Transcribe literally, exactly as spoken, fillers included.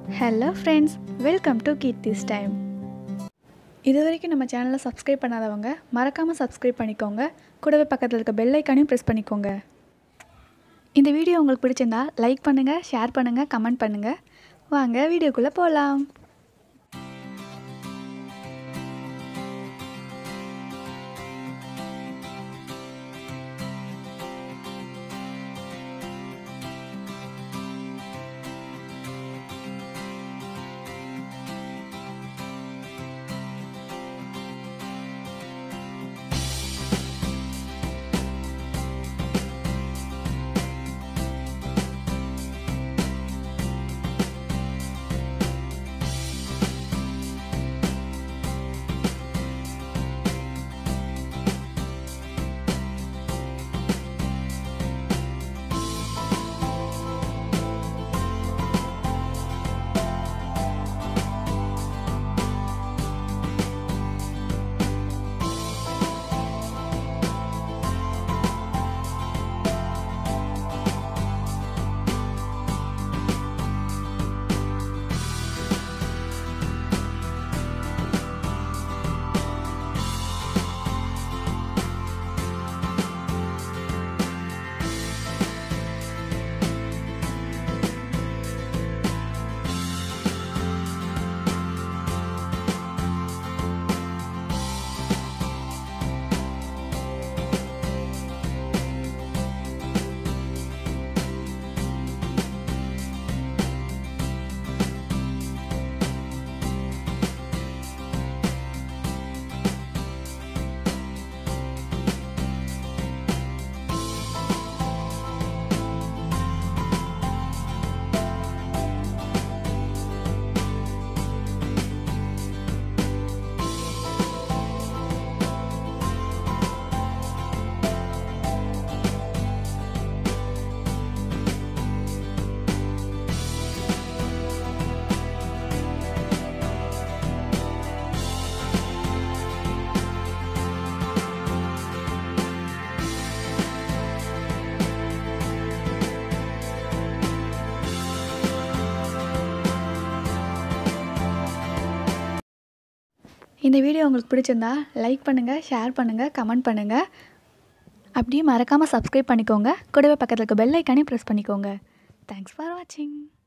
Hello friends, welcome to Keerthi's time. இது வரைக்கும் நம்ம சேனலை சப்ஸ்கிரைப் பண்ணாதவங்க மறக்காமல் சப்ஸ்கிரைப் பண்ணிக்கோங்க. கூடவே பக்கத்தில் இருக்க பெல் ஐக்கானையும் ப்ரெஸ் பண்ணிக்கோங்க. இந்த வீடியோ உங்களுக்கு பிடிச்சிருந்தா லைக் பண்ணுங்கள், ஷேர் பண்ணுங்கள், கமெண்ட் பண்ணுங்கள். வாங்க வீடியோக்குள்ளே போகலாம். இந்த வீடியோ உங்களுக்கு பிடிச்சிருந்தா லைக் பண்ணுங்கள், ஷேர் பண்ணுங்கள், கமெண்ட் பண்ணுங்கள். அப்படியே மறக்காமல் சப்ஸ்கிரைப் பண்ணிக்கோங்க. கூடவே பக்கத்தில் இருக்க பெல் ஐக்கானையும் ப்ரெஸ் பண்ணிக்கோங்க. தேங்க்ஸ் ஃபார் வாட்சிங்.